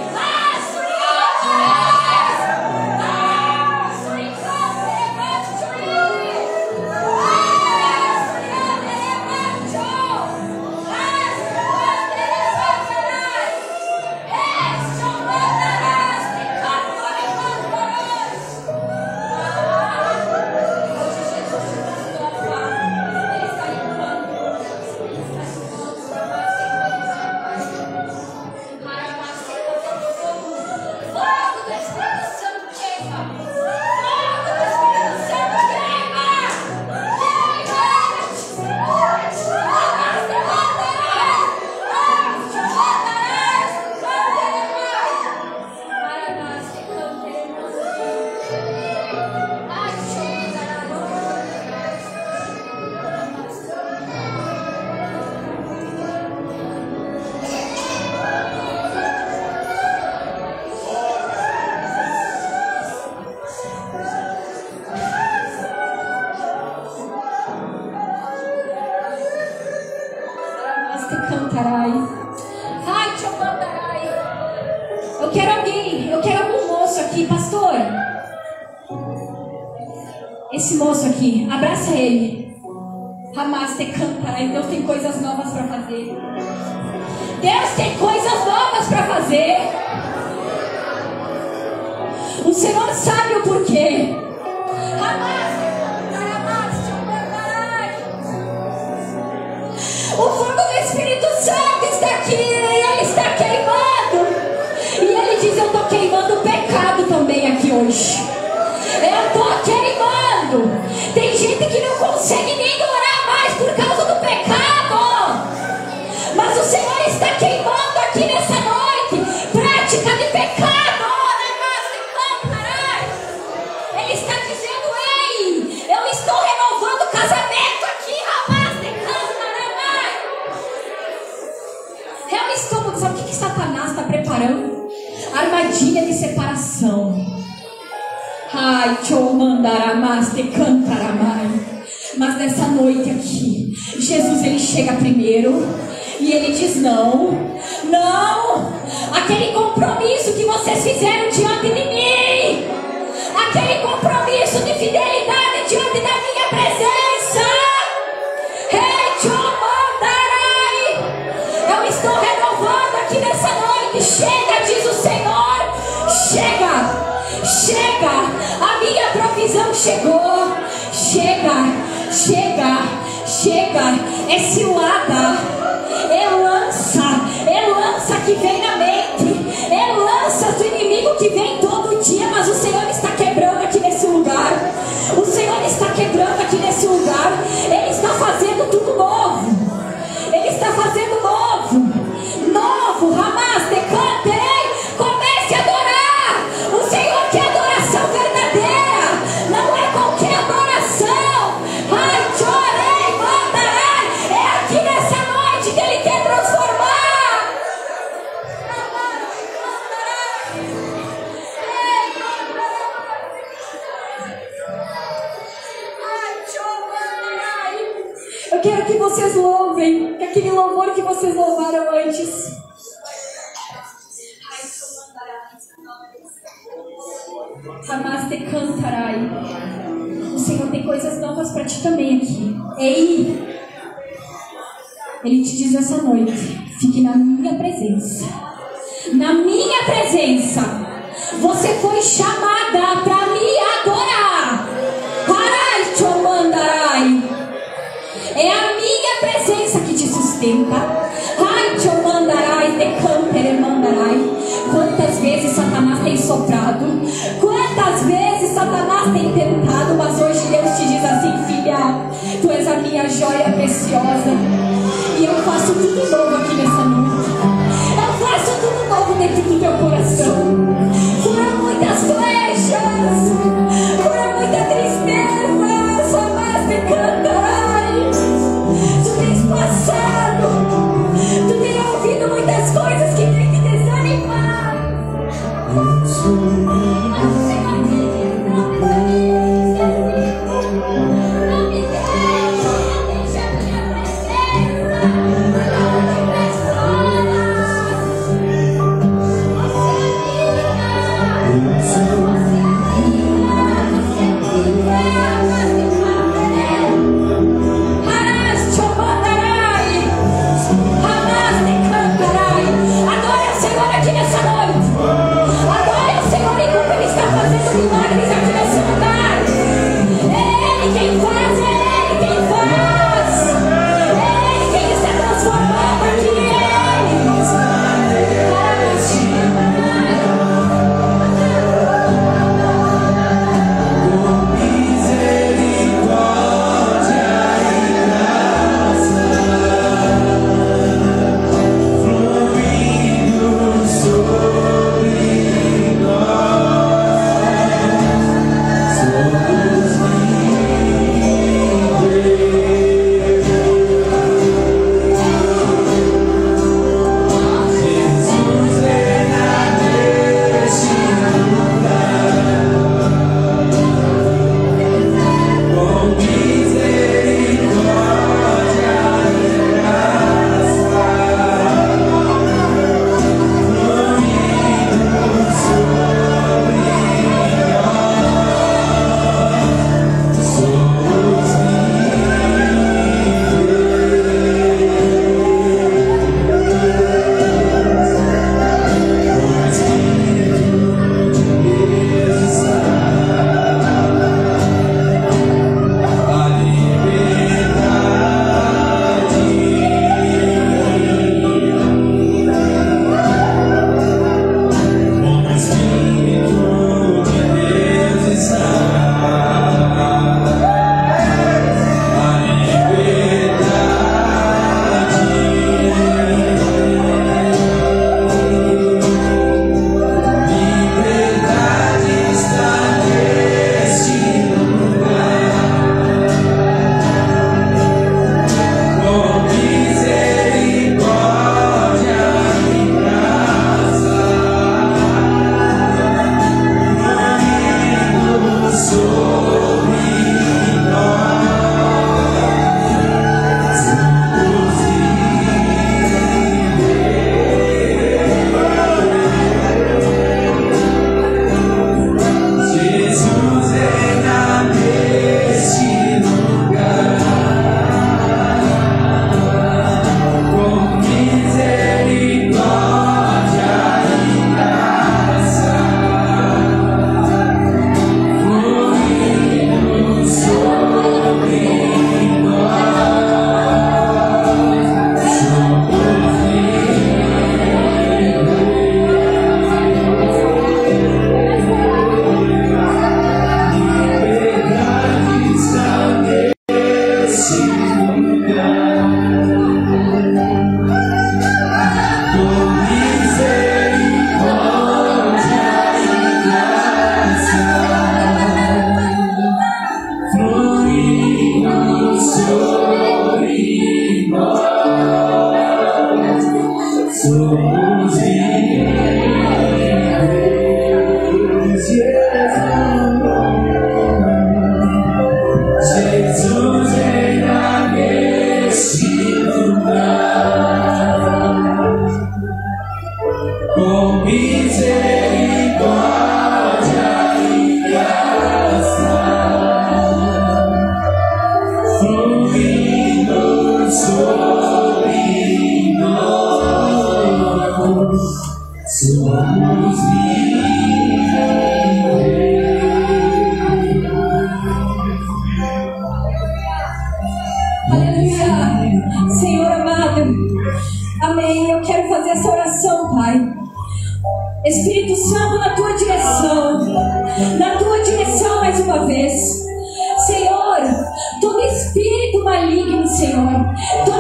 Esse moço aqui, abraça ele. Ramaste cantará. Deus tem coisas novas para fazer. Deus tem coisas novas para fazer. O Senhor sabe o porquê. O fogo do Espírito Santo está aqui. Ele está queimando. E Ele diz: eu estou queimando o pecado também aqui hoje. Eu estou queimando. Tem gente que não consegue nem orar mais por causa do pecado. Mas o Senhor está queimando aqui nessa noite prática de pecado. Ele está dizendo: ei, eu estou renovando o casamento aqui, rapaz. separando, armadilha de separação. Ai, te cantaramai. Mas nessa noite aqui, Jesus ele chega primeiro e ele diz: não, aquele compromisso que vocês fizeram diante de mim, aquele compromisso de fidelidade diante da minha presença, eu estou renovando aqui nessa noite. Chega, diz o Senhor, chega, a minha provisão chegou, chega, é cilada, é lança que vem na mente, é lança do inimigo que vem todo dia, mas o Senhor está quebrando aqui nesse lugar, o Senhor está quebrando aqui nesse lugar, Ele está fazendo tudo novo, Ele está fazendo novo, Ramás, decante, comece a adorar, o Senhor quer adoração verdadeira, não é qualquer adoração, ai, chorei, mandarai, é aqui nessa noite que Ele quer transformar. Eu quero que vocês louvem, que aquele louvor que vocês louvaram antes. Ramás te cantarai. O Senhor tem coisas novas para ti também aqui. Ei, Ele te diz essa noite: fique na minha presença. Na minha presença. Você foi chamada para me adorar. Parai, chomandarai. É a minha presença que te sustenta. Ai, chomandarai, te mandarai. Quantas vezes Satanás tem soprado, quantas vezes Satanás tem tentado, mas hoje Deus te diz assim: filha, tu és a minha joia preciosa, e eu faço tudo novo aqui nessa noite. Eu faço tudo novo dentro do teu coração. Cura muitas flechas, cura muita tristeza, só mais te cantarai. Tu tens passado, tu tens ouvido muitas coisas que têm te desanimado. Não me deixa minha presença. Senhor amado, amém. Eu quero fazer essa oração, Pai. Espírito Santo, na tua direção mais uma vez. Senhor, todo espírito maligno, Senhor,